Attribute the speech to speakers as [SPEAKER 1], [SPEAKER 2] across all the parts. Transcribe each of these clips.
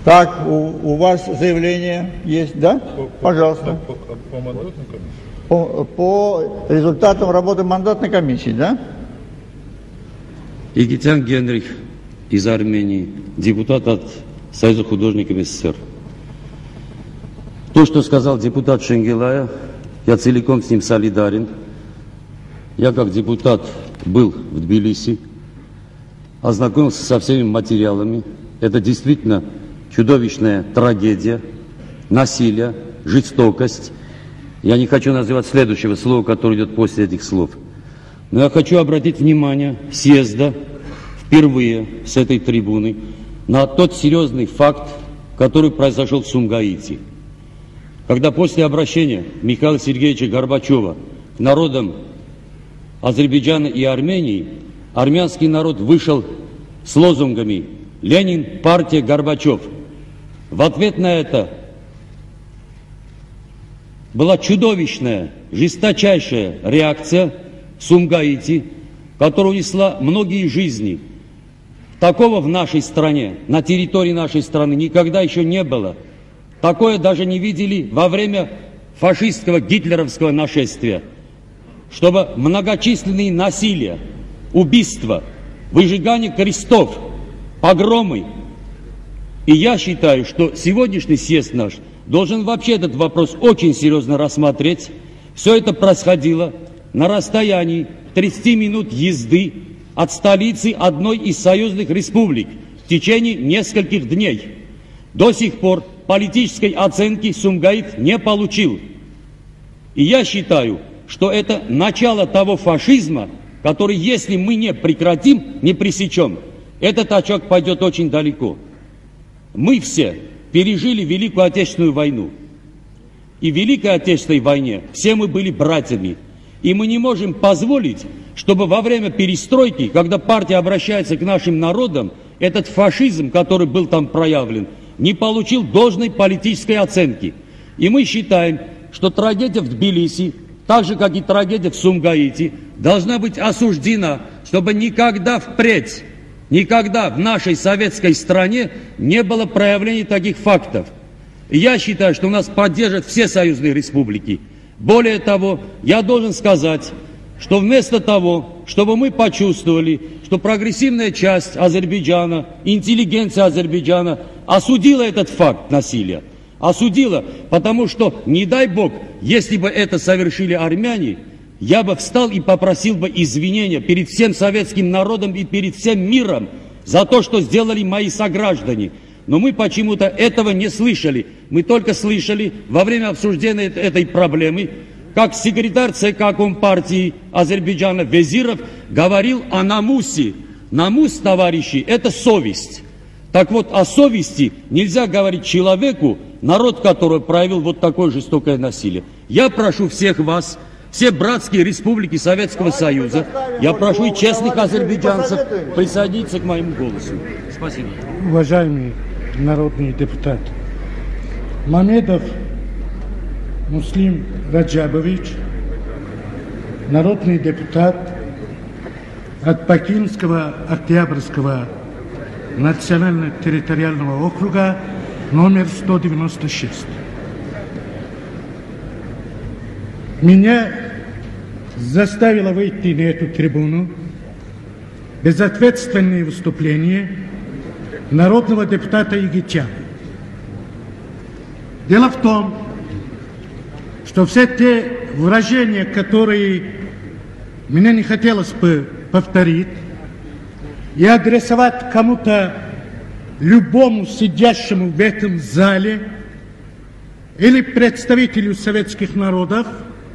[SPEAKER 1] Так, у вас заявление есть, да? Пожалуйста.
[SPEAKER 2] По мандатной комиссии?
[SPEAKER 1] По результатам работы мандатной комиссии, да?
[SPEAKER 3] Игитян Генрих из Армении, депутат от Союза художников СССР. То, что сказал депутат Шенгелая, я целиком с ним солидарен. Я как депутат был в Тбилиси, ознакомился со всеми материалами. Это действительно чудовищная трагедия, насилие, жестокость. Я не хочу называть следующего слова, которое идет после этих слов. Но я хочу обратить внимание съезда впервые с этой трибуны на тот серьезный факт, который произошел в Сумгаите. Когда после обращения Михаила Сергеевича Горбачева к народам Азербайджана и Армении, армянский народ вышел с лозунгами «Ленин, партия, Горбачев». В ответ на это была чудовищная, жесточайшая реакция в Сумгаите, которая унесла многие жизни. Такого в нашей стране, на территории нашей страны никогда еще не было. Такое даже не видели во время фашистского гитлеровского нашествия. Чтобы многочисленные насилия, убийства, выжигание крестов, погромы. И я считаю, что сегодняшний съезд наш должен вообще этот вопрос очень серьезно рассмотреть. Все это происходило на расстоянии 30 минут езды от столицы одной из союзных республик в течение нескольких дней. До сих пор политической оценки Сумгаит не получил. И я считаю, что это начало того фашизма, который, если мы не прекратим, не пресечем, этот очаг пойдет очень далеко. Мы все пережили Великую Отечественную войну. И в Великой Отечественной войне все мы были братьями. И мы не можем позволить, чтобы во время перестройки, когда партия обращается к нашим народам, этот фашизм, который был там проявлен, не получил должной политической оценки. И мы считаем, что трагедия в Тбилиси, так же, как и трагедия в Сумгаите, должна быть осуждена, чтобы никогда впредь, никогда в нашей советской стране не было проявления таких фактов. И я считаю, что нас поддержат все союзные республики. Более того, я должен сказать, что вместо того, чтобы мы почувствовали, что прогрессивная часть Азербайджана, интеллигенция Азербайджана осудила этот факт насилия, осудила, потому что, не дай Бог, если бы это совершили армяне, я бы встал и попросил бы извинения перед всем советским народом и перед всем миром за то, что сделали мои сограждане. Но мы почему-то этого не слышали. Мы только слышали во время обсуждения этой проблемы, как секретарь ЦК Компартии Азербайджана Везиров говорил о намусе. Намус, товарищи, это совесть. Так вот, о совести нельзя говорить человеку, народ которого проявил вот такое жестокое насилие. Я прошу всех вас, все братские республики Советского Союза, я прошу и честных азербайджанцев присоединиться к моему голосу. Спасибо.
[SPEAKER 4] Уважаемый народный депутат, Мамедов Муслим Раджабович, народный депутат от Бакинского Октябрьского национально-территориального округа номер 196. Меня заставило выйти на эту трибуну безответственное выступление народного депутата Игитяна. Дело в том, что все те выражения, которые мне не хотелось бы повторить и адресовать кому-то, любому сидящему в этом зале или представителю советских народов,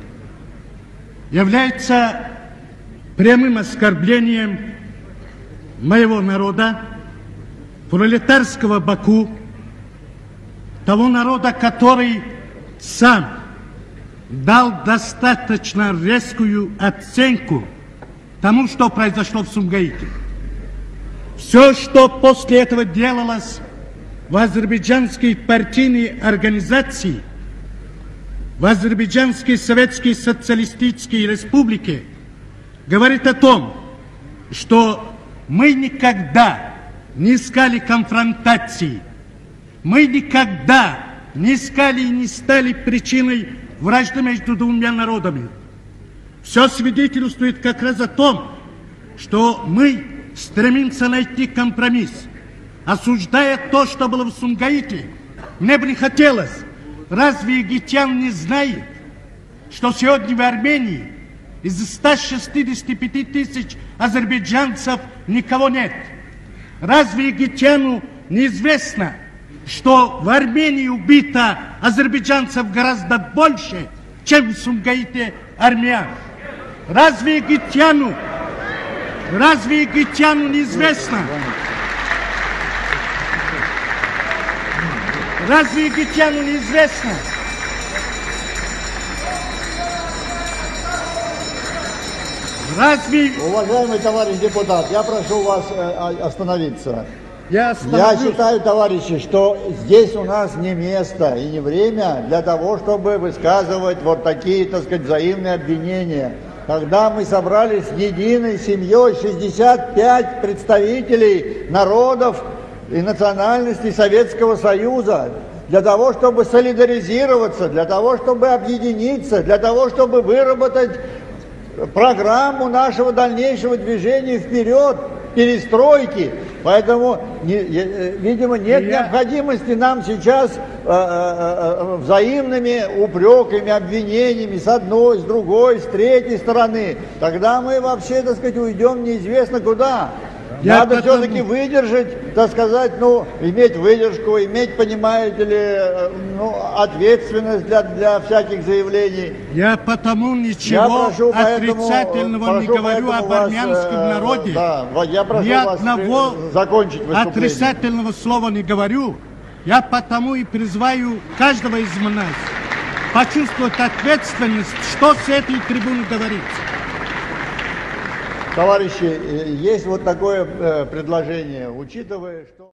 [SPEAKER 4] является прямым оскорблением моего народа, пролетарского Баку, того народа, который сам дал достаточно резкую оценку тому, что произошло в Сумгаите. Все, что после этого делалось в азербайджанской партийной организации, в Азербайджанской Советской Социалистической Республике, говорит о том, что мы никогда не искали конфронтации, Мы никогда не искали и не стали причиной вражды между двумя народами. Все свидетельствует как раз о том, что мы стремимся найти компромисс. Осуждая то, что было в Сумгаите, мне бы не хотелось. Разве египтян не знает, что сегодня в Армении из 165 тысяч азербайджанцев никого нет? Разве египтяну неизвестно, что в Армении убито азербайджанцев гораздо больше, чем в Сумгаите армян? Разве египтяну неизвестно? Разве египтяну неизвестно? Разве...
[SPEAKER 1] Уважаемый товарищ депутат, я прошу вас остановиться.
[SPEAKER 4] Я
[SPEAKER 1] считаю, товарищи, что здесь у нас не место и не время для того, чтобы высказывать вот такие, так сказать, взаимные обвинения. Когда мы собрались единой семьей, 65 представителей народов и национальностей Советского Союза, для того, чтобы солидаризироваться, для того, чтобы объединиться, для того, чтобы выработать программу нашего дальнейшего движения вперед, перестройки. Поэтому, видимо, нет необходимости нам сейчас взаимными упреками, обвинениями с одной, с другой, с третьей стороны. Тогда мы вообще, так сказать, уйдем неизвестно куда. Надо все-таки выдержать, так сказать, иметь выдержку, иметь, понимаете ли, ответственность для всяких заявлений.
[SPEAKER 4] Я потому ничего отрицательного не говорю об армянском народе.
[SPEAKER 1] Да, я прошу
[SPEAKER 4] ни
[SPEAKER 1] вас
[SPEAKER 4] одного
[SPEAKER 1] закончить выступление.
[SPEAKER 4] Отрицательного слова не говорю. Я потому и призываю каждого из нас почувствовать ответственность, что с этой трибуны говорится.
[SPEAKER 1] Товарищи, есть вот такое предложение, учитывая, что...